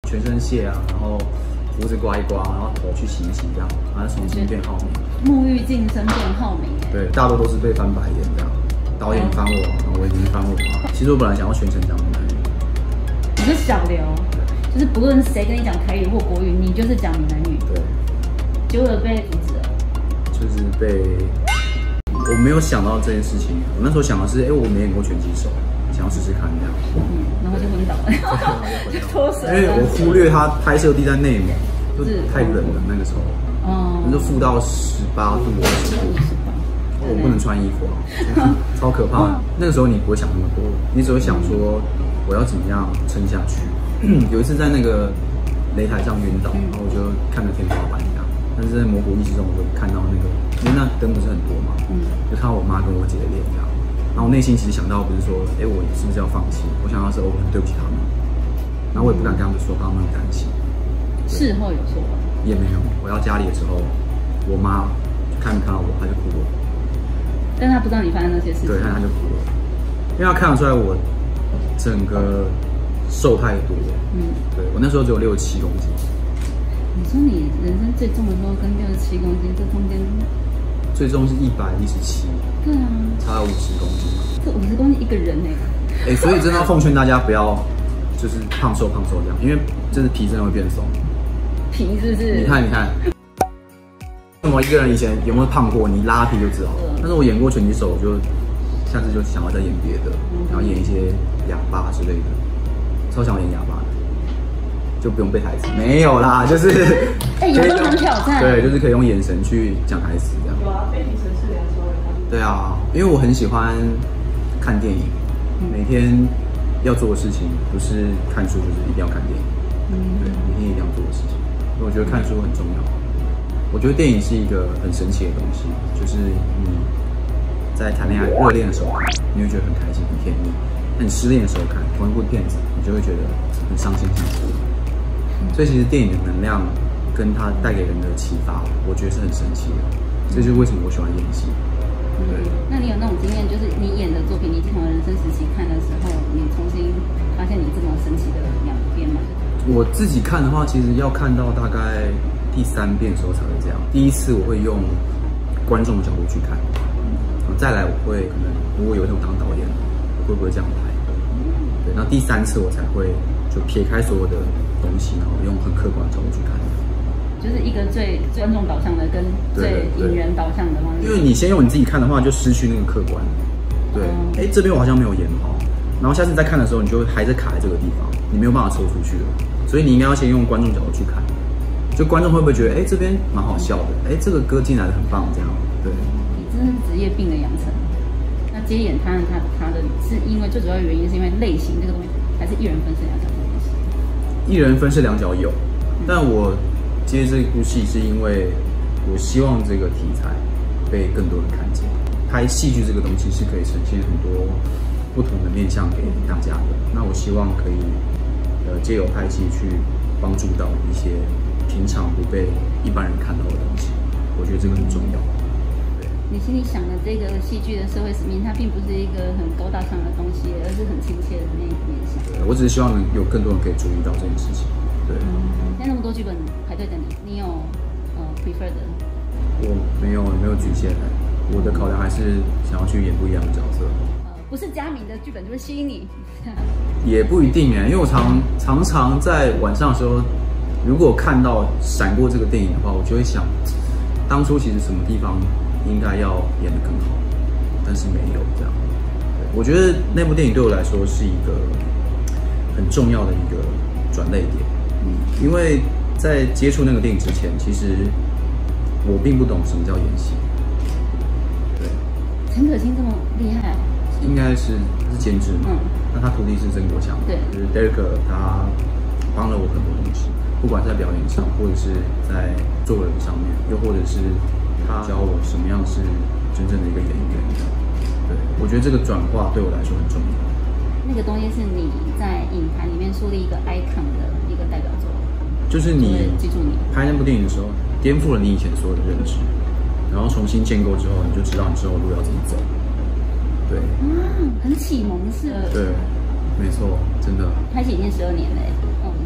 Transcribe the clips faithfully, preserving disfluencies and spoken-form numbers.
全身卸啊，然后胡子刮一刮，然后头去洗一洗，这样，然后重新变浩明。 沐浴净身变浩明。 对，大多都是被翻白眼这样。导演翻我，然后我已经翻我嘛。其实我本来想要全程讲闽南语。 你是小刘，就是不论谁跟你讲台语或国语，你就是讲闽南语。 对。 结果被阻止了。就是被，我没有想到这件事情。我那时候想的是，哎，我没演过拳击手，想要试试看这样。 嗯，然后就昏倒了。就脱水。 因为我忽略他拍摄地在内蒙，就是太冷了那个时候。哦。那就负到十八度、二十度。我不能穿衣服啊，超可怕。那个时候你不会想那么多，你只会想说我要怎么样撑下去。有一次在那个擂台上晕倒，然后我就看着天花板这样，但是在模糊意识中我就看到那个，因为那灯不是很多嘛，就看到我妈跟我姐的脸这样。然后我内心其实想到不是说，哎，我是不是要放弃？我想到是我很对不起他们，然后我也不敢跟他们说，怕他们很担心。 事后有说吗？ 也没有。我到家里的时候，我妈看没看到我，她就哭了。 但他不知道你发生那些事情。 对，他他就哭了，因为他看得出来我整个瘦太多。嗯，对我那时候只有六十七公斤。 你说你人生最重的时候跟六十七公斤，这中间最重是一百一十七。 对啊， 差五十公斤。 这五十公斤一个人呢、 欸。哎、欸，所以真的要奉劝大家不要就是胖瘦胖瘦这样，因为真的皮真的会变松。 皮是不是？ 你看，你看。为什么一个人以前有没有胖过？你拉皮就知道了。但是我演过拳击手，我就下次就想要再演别的，然后演一些哑巴之类的，超想演哑巴的，就不用背台词。没有啦，就是哎，有没有很挑战？ 对，就是可以用眼神去讲台词这样。 有啊，《悲情城市》两首也看。 对啊，因为我很喜欢看电影，每天要做的事情不是看书，就是一定要看电影。嗯，对，每天一定要做的事情，因为我觉得看书很重要。我觉得电影是一个很神奇的东西，就是你在谈恋爱、热恋的时候看，你会觉得很开心、很甜蜜；那你失恋的时候看同一部片子，你就会觉得很伤心、伤心。所以其实电影的能量跟它带给人的启发，我觉得是很神奇的。这就是为什么我喜欢演戏。对。 那你有那种经验，就是你演的作品，你不同的人生时期看的时候，你重新发现你这么神奇的两边吗？ 我自己看的话，其实要看到大概第三遍的时候才会这样。第一次我会用观众的角度去看，然后再来我会可能如果有一天我当导演，我会不会这样拍？对，那第三次我才会就撇开所有的东西，然后用很客观的角度去看。 就是一个最最观众导向的跟最引人导向的方式。 因为你先用你自己看的话，就失去那个客观。对，哎、嗯，这边我好像没有演好，然后下次再看的时候，你就还是卡在这个地方，你没有办法抽出去了。所以你应该要先用观众角度去看。就观众会不会觉得，哎、欸，这边蛮好笑的，哎、欸，这个歌进来的很棒，这样，对。 你真是职业病的养成。那接演他他他的是因为最主要的原因是因为类型这个东西，还是一人分饰两角这件事？ 一人分饰两角有，嗯、但我接这部戏是因为我希望这个题材被更多人看见。拍戏剧这个东西是可以呈现很多不同的面向给大家的。那我希望可以呃借由拍戏去帮助到一些平常不被一般人看到的东西，我觉得这个很重要。对， 你心里想的这个戏剧的社会使命，它并不是一个很高大上的东西，而是很亲切的那一面向。 对，我只是希望能有更多人可以注意到这件事情。对， 嗯，现在那么多剧本排队等你，你有呃 prefer 的？ 我没有没有局限的，我的考量还是想要去演不一样的角色。 呃，不是佳明的剧本就会吸引你？ 也不一定哎，因为我常常常在晚上的时候。如果看到闪过这个电影的话，我就会想，当初其实什么地方应该要演得更好，但是没有这样。我觉得那部电影对我来说是一个很重要的一个转捩点。嗯，因为在接触那个电影之前，其实我并不懂什么叫演戏。对， 陈可辛这么厉害？ 应该是他是监制嘛，嗯，那他徒弟是曾国强， 对， 就是 Derek 他帮了我很多东西。不管在表演上，或者是在做人上面，又或者是他教我什么样是真正的一个演员。对，我觉得这个转化对我来说很重要。 那个东西是你在影坛里面树立一个 icon 的一个代表作， 就是你记住你拍那部电影的时候，颠覆了你以前所有的认知，然后重新建构之后，你就知道你之后路要怎么走。对， 嗯，很启蒙式的。 对，没错，真的。 拍戏已经十二年了，哦，你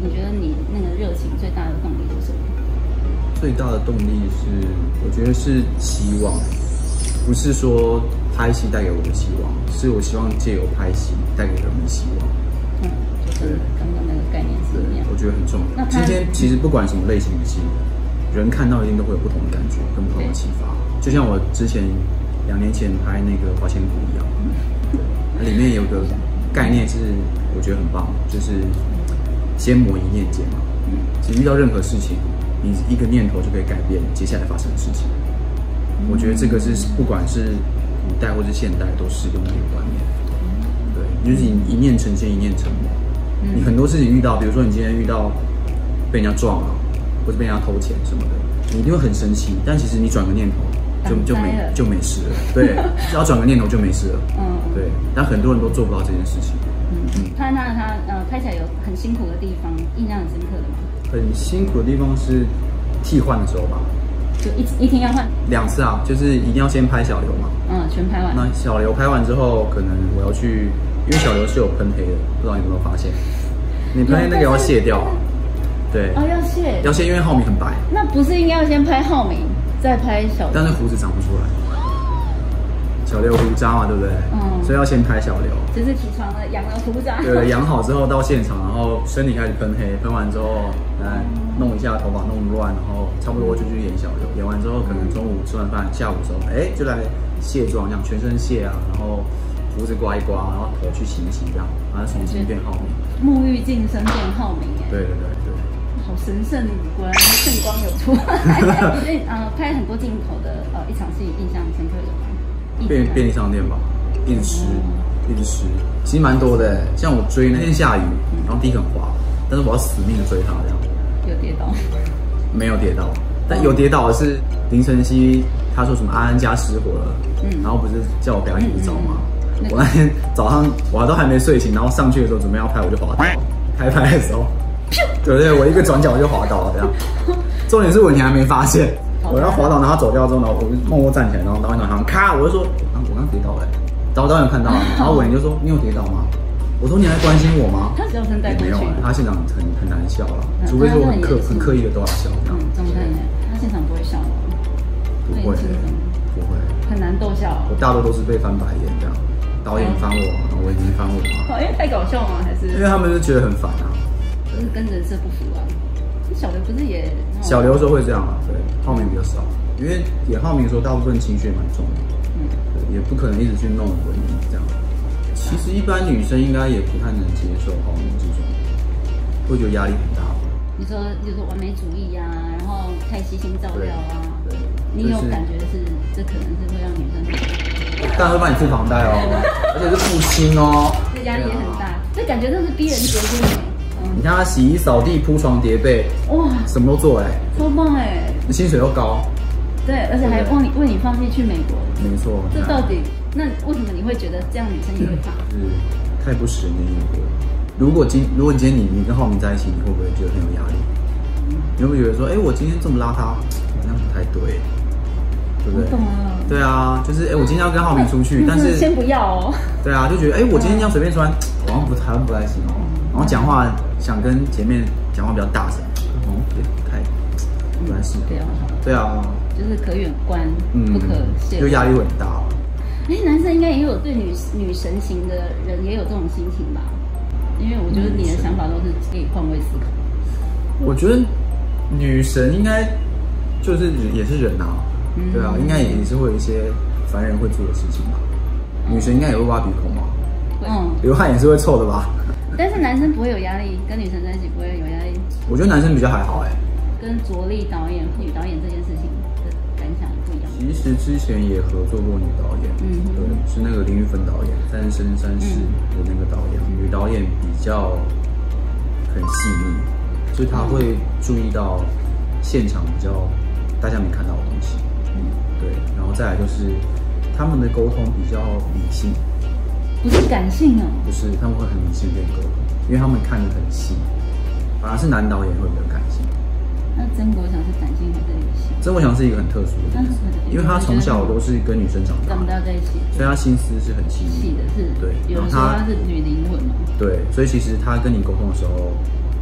你觉得你那个热情最大的动力是什么？ 最大的动力是，我觉得是希望，不是说拍戏带给我的希望，是我希望借由拍戏带给人们希望。 嗯，就是刚刚那个概念是一样。 我觉得很重要。今天其实不管什么类型的戏，人看到一定都会有不同的感觉跟不同的启发。就像我之前两年前拍那个《花千骨》一样，它里面有个概念是我觉得很棒，就是先磨一念间嘛。其实遇到任何事情，你一个念头就可以改变接下来发生的事情。我觉得这个是不管是古代或是现代都适用的一个观念。对，就是你一念成仙，一念成魔。你很多事情遇到，比如说你今天遇到被人家撞了，或者被人家偷钱什么的，你一定会很生气。但其实你转个念头，就就没就没事了。对，只要转个念头就没事了。嗯，对。但很多人都做不到这件事情。 嗯，他那他呃拍起来有很辛苦的地方，印象很深刻的吗？ 很辛苦的地方是替换的时候吧。 就一一天要换两次啊，就是一定要先拍小刘嘛。 嗯，全拍完。 那小刘拍完之后，可能我要去，因为小刘是有喷黑的，不知道你有没有发现？你喷黑那个要卸掉。对。哦，要卸。要卸，因为浩明很白。 那不是应该要先拍浩明，再拍小刘？ 但是胡子长不出来。小刘胡渣嘛，对不对？嗯。所以要先拍小刘。 就是起床了，养了胡渣。 对，养好之后到现场，然后身体开始喷黑，喷完之后来弄一下头发弄乱，然后差不多就去演小刘。演完之后，可能中午吃完饭，下午的时候，哎，就来卸妆，这样全身卸啊，然后胡子刮一刮，然后头去洗一洗，这样，然后重新变浩明。 沐浴净身变浩明，哎。 对对对对。 好神圣，果然圣光有出来。所以呃，拍很多镜头的呃一场戏，印象深刻的吗？ 便便利商店吧，一直吃，一直吃，其实蛮多的。像我追那天下雨，然后地很滑，但是我要死命的追他，这样。 有跌倒？ 没有跌倒，但有跌倒的是林晨曦，他说什么安安家失火了，嗯，然后不是叫我不要一直找吗？嗯嗯、我那天早上我都还没睡醒，然后上去的时候准备要拍，我就滑倒，开拍的时候，对对，我一个转角就滑倒了，这样。重点是我你还没发现。我要滑倒，然后走掉之后，然后我就默默站起来，然后导演好像咔，我就说，啊，我刚跌倒了，然后导演看到了，然后伟就说，你有跌倒吗？我说你还关心我吗？ 他笑声带过去， 没有，他现场很很难笑了，除非说我很刻很刻意的都要笑，这样。 怎么看呢？他现场不会笑吗？ 不会，不会， 很难逗笑。 我大多都是被翻白眼这样，导演翻我，然后我已经翻我嘛。 因为太搞笑吗？还是？ 因为他们就觉得很烦啊。 就是跟人设不符啊。小刘不是也？ 小刘的时候会这样啊，对，浩明比较少，因为演浩明的时候大部分情绪也蛮重的，嗯，也不可能一直去弄文艺这样。其实一般女生应该也不太能接受浩明这种，会觉得压力很大。 你说，比如说完美主义啊，然后太悉心照料啊，对，你有感觉是这可能是会让女生， 但会帮你付房贷哦，而且是付清哦， 这压力也很大，这感觉都是逼人结婚哎。 你看他洗衣、扫地、铺床、叠被，哇，什么都做哎， 超棒哎， 薪水又高， 对，而且还为你为你放弃去美国， 没错。 这到底那为什么你会觉得这样女生也会怕？ 是太不食人间烟火。如果今如果今天你你跟浩明在一起，你会不会觉得很有压力？你会不会觉得说，哎，我今天这么邋遢，好像不太对，对不对？ 懂了。 对啊，就是哎，我今天要跟浩明出去，但是先不要哦。对啊，就觉得哎，我今天这样随便穿，好像不台湾不太行哦。然后讲话想跟姐妹讲话比较大声，哦，也不太不太适合。对啊， 就是可远观，不可亵玩， 就压力会很大。 哎，男生应该也有对女女神型的人也有这种心情吧？因为我觉得你的想法都是可以换位思考。 我觉得女神应该就是也是人啊，对啊，应该也是会有一些凡人会做的事情吧。女神应该也会挖鼻孔嘛，嗯，流汗也是会臭的吧？ 但是男生不会有压力，跟女生在一起不会有压力。 我觉得男生比较还好哎。 跟卓丽导演、女导演这件事情的感想不一样。 其实之前也合作过女导演，嗯，对，是那个林玉芬导演，《三生三世》的那个导演。嗯、女导演比较很细腻，所以她会注意到现场比较大家没看到的东西。嗯，对，然后再来就是他们的沟通比较理性。 不是感性哦， 不是，他们会很理性跟沟通，因为他们看得很细，反而是男导演会比较感性。 那曾国强是感性还是理性？ 曾国强是一个很特殊的例子，因为他从小都是跟女生长大， 长大在一起， 所以他心思是很细腻的，是， 对。 有人说他是女灵魂嘛？ 对，所以其实他跟你沟通的时候，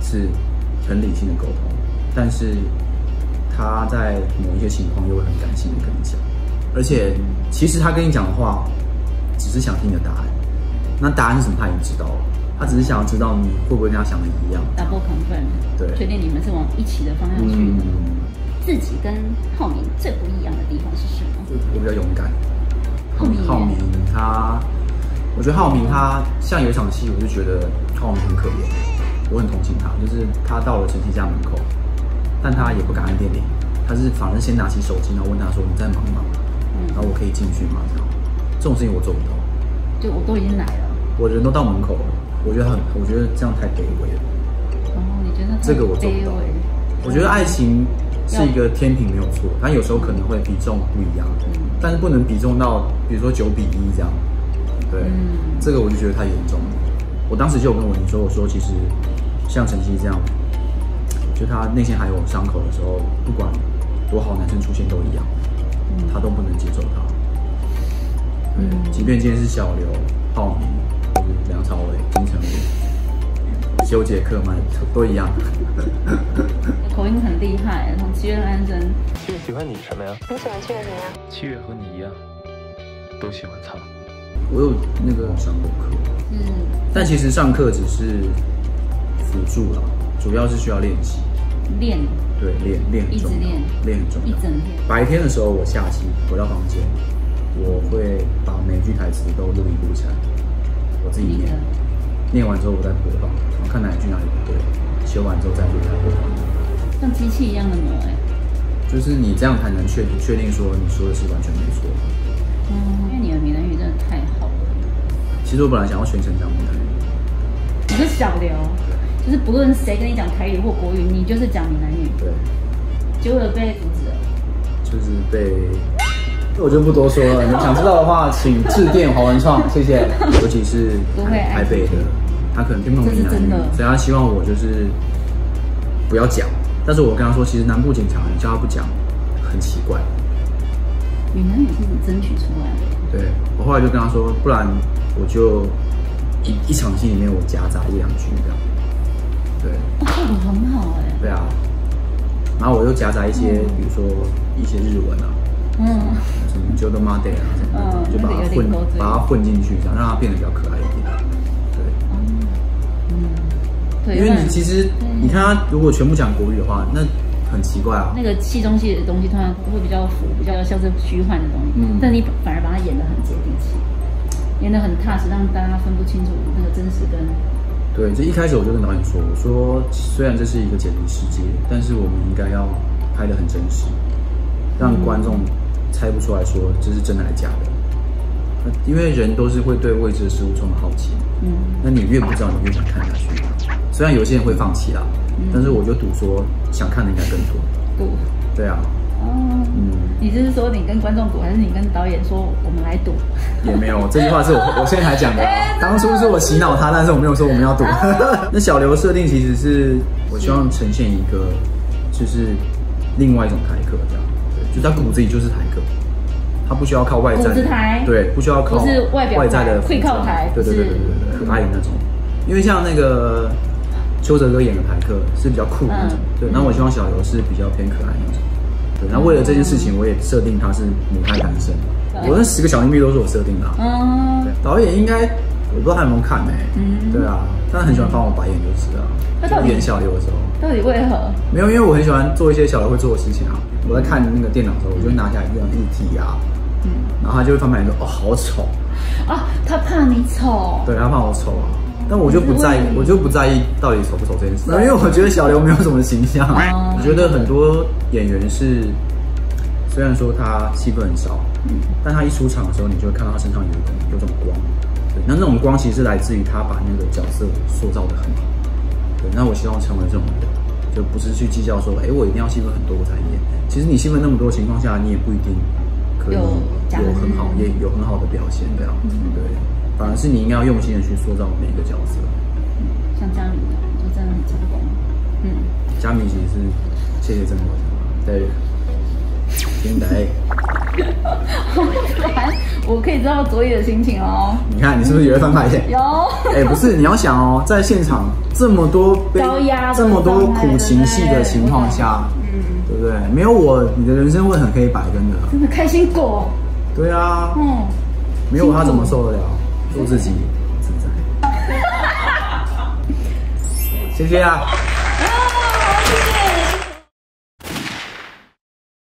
是很理性的沟通，但是他在某一些情况又会很感性的跟你讲，而且其实他跟你讲的话，只是想听你的答案。那答案是什么他已经知道了，他只是想要知道你会不会跟他想的一样。 double confirm， 对，确定你们是往一起的方向去的。嗯、自己跟浩明最不一样的地方是什么？ 我比较勇敢。浩明，浩明他，我觉得浩明他像有一场戏，我就觉得浩明很可怜，我很同情他，就是他到了陈曦家门口，但他也不敢按电铃，他是反正先拿起手机，然后问他说：“你在忙吗？嗯、然后我可以进去吗？”这样，这种事情我做不到。 就我都已经来了， 我人都到门口了，我觉得很，我觉得这样太卑微了。 哦，你觉得这个我做不到？我觉得爱情是一个天平没有错，但有时候可能会比重不一样，嗯、但是不能比重到比如说九比一这样。对，嗯、这个我就觉得太严重了。我当时就有跟文妮说，我说其实像陈曦这样，就他内心还有伤口的时候，不管多好男生出现都一样，嗯、他都不能接受他。嗯，即便今天是小刘、浩明、就是梁朝伟、金城武、修杰克曼都一样。 口音很厉害，从七月安生。 七月喜欢你什么呀？ 你喜欢七月什么呀？ 七月和你一样，都喜欢他。 我有那个上过课， 嗯， 但其实上课只是辅助啦，主要是需要练习。 练。 对，练练很重要，练练很重要。 一整天。白天的时候我下戏回到房间。我会把每句台词都录一录起来，我自己念，念完之后我再播放，然后看哪一句哪里不对，修完之后再录再播放。 像机器一样的磨哎， 就是你这样才能确定确定说你说的是完全没错。 嗯，因为你的闽南语真的太好了。 其实我本来想要全程讲闽南语。 你是小刘，就是不论谁跟你讲台语或国语，你就是讲闽南语。 对。 结果被阻止了。 就是被。我就不多说了，你想知道的话，请致电华文创，谢谢。尤其是台, 台北的，他可能听不懂闽南语，所以他希望我就是不要讲。但是我跟他说，其实南部警察你叫他不讲，很奇怪。 闽南语是你争取出来的。 对，我后来就跟他说，不然我就一一场戏里面我夹杂一两句这样。对， 哦，效果很好哎。 对啊，然后我又夹杂一些，嗯、比如说一些日文啊。嗯，什么 Jodo Made 啊什么的，嗯、就把它混把它混进去，这样让它变得比较可爱一点。对，嗯，对，因为你其实你看他如果全部讲国语的话，那很奇怪啊。 那个戏中戏的东西，通常会比较浮，比较像是虚幻的东西。嗯，但你反而把它演得很接地气，演得很踏实，让大家分不清楚那个真实跟。 对，就一开始我就跟导演说，我说虽然这是一个简历世界，但是我们应该要拍得很真实，让观众。猜不出来说这是真的还是假的，因为人都是会对未知的事物充满好奇。嗯，那你越不知道，你越想看下去。虽然有些人会放弃啦，嗯、但是我就赌说想看的应该更多。 赌？ 对啊。 哦。嗯。你是说你跟观众赌，还是你跟导演说我们来赌？ 也没有，这句话是我我现在才讲的、啊。当初是我洗脑他，但是我没有说我们要赌。那小刘设定其实是我希望呈现一个，就是另外一种台客这样。就他骨子里就是台客，他不需要靠外在，对，不需要靠外在的， 会靠台， 对对对对对对，可爱的那种。因为像那个邱泽哥演的台客是比较酷的那种，对。那我希望小刘是比较偏可爱那种，对。那为了这件事情，我也设定他是母胎单身，我那十个小秘密都是我设定的。嗯，对。导演应该我不知道他有没有看哎，嗯，对啊，但是很喜欢翻我白眼就是啊。他演小刘的时候， 到底为何？ 没有，因为我很喜欢做一些小刘会做的事情啊。我在看那个电脑的时候，我就会拿起来用日体啊，嗯，然后他就会翻白眼说：“哦，好丑啊！”他怕你丑， 对，他怕我丑啊。但我就不在意，我就不在意到底丑不丑这件事，因为我觉得小刘没有什么形象。我觉得很多演员是，虽然说他戏份很少，嗯，但他一出场的时候，你就会看到他身上有一种有种光，对，那那种光其实是来自于他把那个角色塑造的很好。对，那我希望成为这种人，就不是去计较说，哎，我一定要戏份很多我才演。其实你戏份那么多的情况下，你也不一定可以有很好，也有很好的表现这样。嗯，对，反而是你应该要用心的去塑造每一个角色。 嗯，像嘉敏就真的很成功。嗯， 嘉敏其实是谢谢郑国成，对，天台。 好烦，我可以知道佐野的心情哦。 你看，你是不是也会翻白眼？ 有。 哎、欸，不是，你要想哦，在现场这么多高压、 这么多苦情戏的情况下，嗯，对不对？没有我，你的人生会很黑白，真的。 真的开心果。 对啊。嗯。没有他怎么受得了？做自己自在。谢谢啊。